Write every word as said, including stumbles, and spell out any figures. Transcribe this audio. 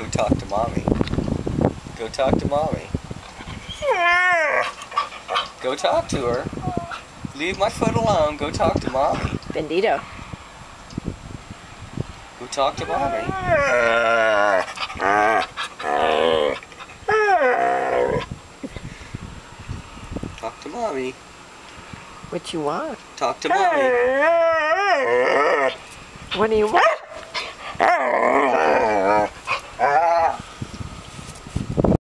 Go talk to mommy. Go talk to mommy. Go talk to her. Leave my foot alone. Go talk to mommy. Bendito. Go talk to mommy. Talk to mommy. What you want? Talk to mommy. What do you want?